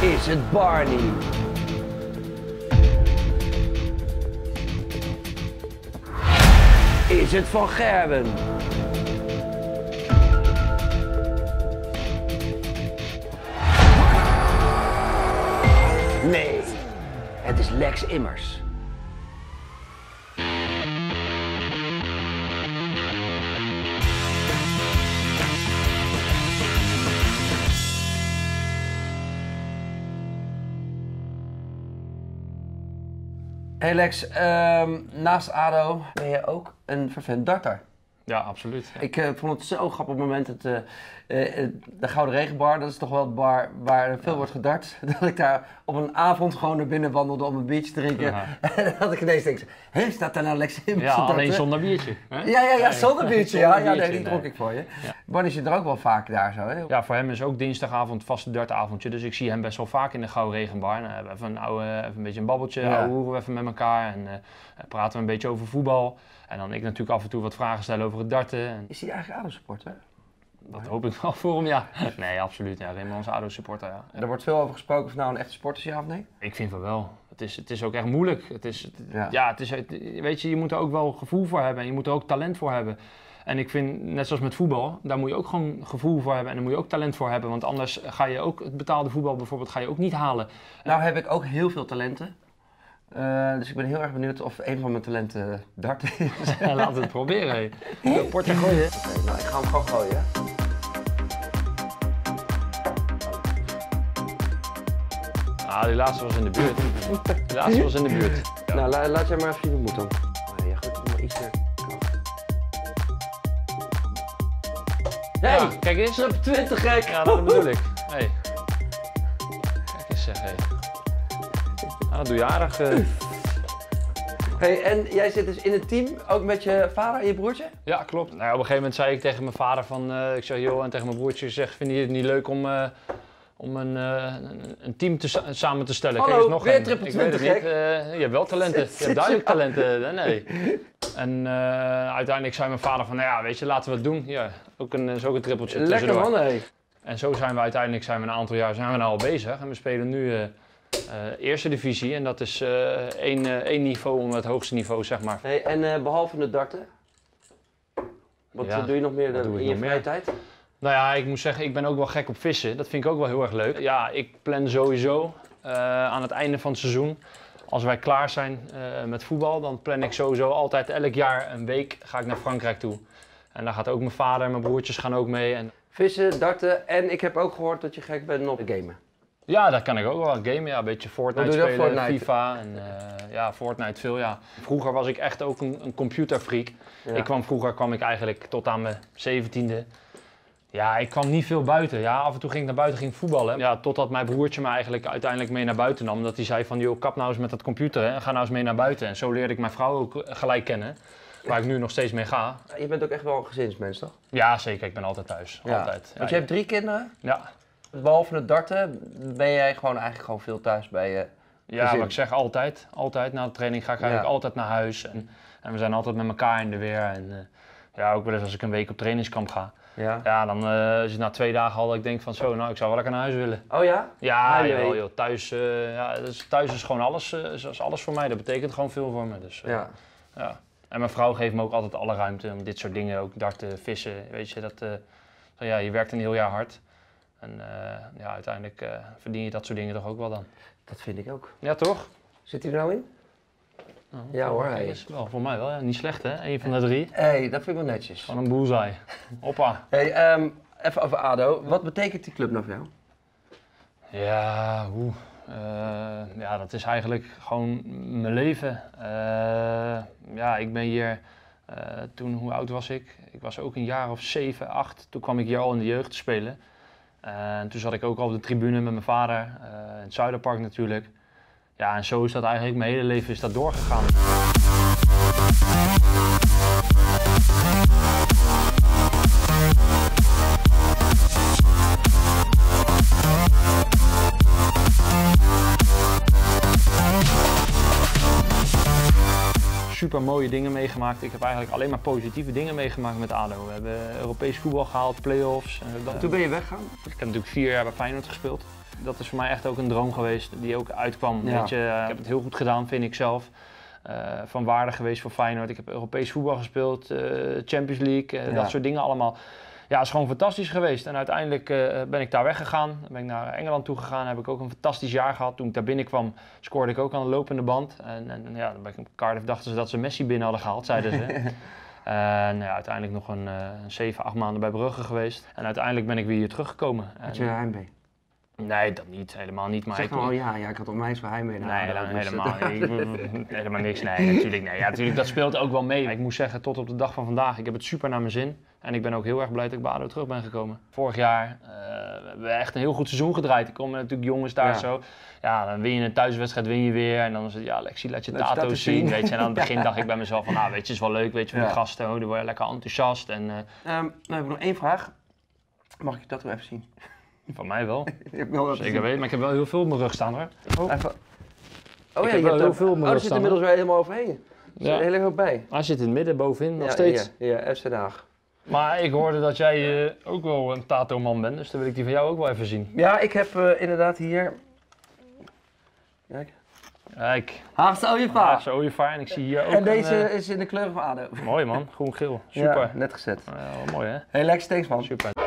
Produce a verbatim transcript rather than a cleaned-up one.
Is het Barney? Is het Van Gerwen? Nee, het is Lex Immers. Hey Lex, um, naast ADO ben je ook een vervent darter. Ja, absoluut. Ja. Ik uh, vond het zo grappig op het moment dat uh, uh, de Gouden Regenbar, dat is toch wel het bar waar veel ja. wordt gedart, dat ik daar op een avond gewoon naar binnen wandelde om een biertje te drinken. Ja. En dan had ik ineens denk, hé, staat daar nou Lex Immers? Ja, alleen zonder biertje. Hè? Ja, ja, ja, zonder biertje. Ja, zonder ja, biertje, nee, die dronk nee. ik voor je. Ja. Barney zit er ook wel vaak daar zo, hè? Ja, voor hem is ook dinsdagavond vaste dartavondje, dus ik zie hem best wel vaak in de Gouden Regenbar. En, uh, even, een oude, even een beetje een babbeltje, ja. ouwe hoeren we even met elkaar en uh, praten we een beetje over voetbal. En dan ik natuurlijk af en toe wat vragen stellen over het darten. En... Is hij eigenlijk ADO-supporter? Dat nee. hoop ik wel voor hem, ja. Nee, absoluut. Ja, Raymond is ADO-supporter, ja. Er wordt veel over gesproken of nou een echte sporter is, ja of nee? Ik vind van wel. Het is, het is ook echt moeilijk. Het is, het, ja, ja het is, weet je, je moet er ook wel gevoel voor hebben en je moet er ook talent voor hebben. En ik vind, net zoals met voetbal, daar moet je ook gewoon gevoel voor hebben en daar moet je ook talent voor hebben. Want anders ga je ook het betaalde voetbal bijvoorbeeld ga je ook niet halen. Nou heb ik ook heel veel talenten. Uh, dus ik ben heel erg benieuwd of een van mijn talenten dart is. Ja, laten we het proberen. Hey. Portje gooien. Oké, okay, nou ik ga hem gewoon gooien. Ah, die laatste was in de buurt. Die laatste was in de buurt. Ja. Nou, la laat jij maar even je moed dan. Oh, jij gooit hem maar iets te... Hey, ja, kijk eens. Sub twintig gek. Ja, dat bedoel ik. Hey. Kijk eens zeg, hey. Nou, dat doe je aardig. Uh... Hey, en jij zit dus in het team, ook met je vader en je broertje? Ja, klopt. Nou, op een gegeven moment zei ik tegen mijn vader van, uh, ik zeg joh, en tegen mijn broertje, zeg, vind je het niet leuk om, uh, om een, uh, een team te, samen te stellen? Hallo, nog weer een? triple Ik weet het twintig, niet. Uh, je hebt wel talenten. Je hebt duidelijk talenten. Nee. En uh, uiteindelijk zei mijn vader van, nou ja, weet je, laten we het doen. Ja, ook een, is ook een trippeltje lekker tussendoor. Man, hé. En zo zijn we uiteindelijk, zijn we een aantal jaar zijn we nou al bezig. En we spelen nu uh, uh, eerste divisie en dat is uh, één, uh, één niveau onder het hoogste niveau, zeg maar. Hey, en uh, behalve het darten, wat ja, doe je nog meer dan in je vrije tijd? Nou ja, ik moet zeggen, ik ben ook wel gek op vissen. Dat vind ik ook wel heel erg leuk. Ja, ik plan sowieso uh, aan het einde van het seizoen, als wij klaar zijn uh, met voetbal, dan plan ik sowieso altijd elk jaar een week ga ik naar Frankrijk toe. En daar gaat ook mijn vader en mijn broertjes gaan ook mee. En... Vissen, darten en ik heb ook gehoord dat je gek bent op gamen. Ja, dat kan ik ook wel. Gamen, ja, een beetje Fortnite spelen, Fortnite? FIFA en uh, ja, Fortnite veel, ja. Vroeger was ik echt ook een, een computerfreak. Ja. Ik kwam, vroeger kwam ik eigenlijk tot aan mijn zeventiende. Ja, ik kwam niet veel buiten. Ja, af en toe ging ik naar buiten, ging voetballen. Ja, totdat mijn broertje me eigenlijk uiteindelijk mee naar buiten nam. Omdat hij zei van, joh, kap nou eens met dat computer en ga nou eens mee naar buiten. En zo leerde ik mijn vrouw ook gelijk kennen. Waar ik nu nog steeds mee ga. Je bent ook echt wel een gezinsmens, toch? Ja, zeker. Ik ben altijd thuis. Ja. Altijd. Ja, Want je hebt drie kinderen? Ja. Behalve het darten ben jij gewoon eigenlijk gewoon veel thuis bij je Ja, gezin. wat ik zeg, altijd. Altijd. Na de training ga ik eigenlijk ja. altijd naar huis. En, en we zijn altijd met elkaar in de weer. En uh, ja, ook wel eens als ik een week op trainingskamp ga. Ja, ja dan uh, is het na twee dagen al dat ik denk van zo, nou ik zou wel lekker naar huis willen. Oh ja? Ja, joh, joh, thuis, uh, ja, dus, thuis is gewoon alles, uh, is alles voor mij. Dat betekent gewoon veel voor me. Dus, uh, ja. ja. En mijn vrouw geeft me ook altijd alle ruimte om dit soort dingen, ook darten, vissen, weet je. Dat, uh, zo, ja, je werkt een heel jaar hard. En uh, ja, uiteindelijk uh, verdien je dat soort dingen toch ook wel dan. Dat vind ik ook. Ja, toch? Zit hij er nou in? Nou, ja hoor, hij is wel voor mij wel. Ja. Niet slecht hè, Eén van de drie. Hé, hey, dat vind ik wel netjes. Van een bullseye. Hoppa. Hey, um, even over ADO. Wat betekent die club nou voor jou? Ja, hoe? Uh, ja, dat is eigenlijk gewoon mijn leven. Uh, ja, ik ben hier, uh, toen, hoe oud was ik? Ik was ook een jaar of zeven, acht. Toen kwam ik hier al in de jeugd te spelen. Uh, en toen zat ik ook al op de tribune met mijn vader, uh, in het Zuiderpark natuurlijk. Ja, en zo is dat eigenlijk, mijn hele leven is dat doorgegaan. Super mooie dingen meegemaakt. Ik heb eigenlijk alleen maar positieve dingen meegemaakt met ADO. We hebben Europees voetbal gehaald, play-offs. Toen ben je weggegaan? Ik heb natuurlijk vier jaar bij Feyenoord gespeeld. dat is voor mij echt ook een droom geweest die ook uitkwam. Ja. Weet je, ik heb het heel goed gedaan, vind ik zelf. Uh, van waarde geweest voor Feyenoord. Ik heb Europees voetbal gespeeld, uh, Champions League, uh, ja. dat soort dingen allemaal. Ja, het is gewoon fantastisch geweest. En uiteindelijk uh, ben ik daar weggegaan. Dan ben ik naar Engeland toe gegaan. Heb ik ook een fantastisch jaar gehad. Toen ik daar binnenkwam, scoorde ik ook aan de lopende band. En, en ja, dan ben ik in Cardiff, dachten ze dat ze Messi binnen hadden gehaald, zeiden ze. En ja, uiteindelijk nog een, uh, een zeven, acht maanden bij Brugge geweest. En uiteindelijk ben ik weer hier teruggekomen. Had je heimwee? Nee, dat niet. Helemaal niet. Maar zeg ik, nou, oh ja, ja, ik had op mij zo heimwee. Nee, helemaal, helemaal, niet. helemaal niks. Nee, natuurlijk. Nee, ja, natuurlijk. Dat speelt ook wel mee. Ik moet zeggen, tot op de dag van vandaag, ik heb het super naar mijn zin. En ik ben ook heel erg blij dat ik bij A D O terug ben gekomen. Vorig jaar uh, hebben we echt een heel goed seizoen gedraaid. Er komen natuurlijk jongens daar ja. zo. Ja, dan win je een thuiswedstrijd, win je weer. En dan is het, ja, Lexie, laat je tato's zien. Weet je. En aan het begin dacht ik bij mezelf van, nou, weet je, het is wel leuk, weet je, van ja. die gasten. Oh, die worden lekker enthousiast. En, uh, um, nou, heb ik nog één vraag. Mag ik je tattoo even zien? Van mij wel. Ik wil Zeker weten, maar ik heb wel heel veel op mijn rug staan hoor. Oh, even... oh ik ja, heb je wel hebt heel veel op mijn oh, rug zit staan. inmiddels weer helemaal overheen. Er zit ja. er heel erg hoop bij. Hij zit in het midden, bovenin, nog ja, steeds. Ja, ja F C Den Haag. Maar ik hoorde dat jij uh, ook wel een tattoo-man bent, dus dan wil ik die van jou ook wel even zien. Ja, ik heb uh, inderdaad hier... Kijk. Kijk. Haagse ooievaar. Haagse ooievaar en ik zie hier ook En deze een, uh... is in de kleur van A D O. Mooi man, groen-geel. Super. Ja, net gezet. Uh, mooi hè? Hey Lex, thanks man. Super.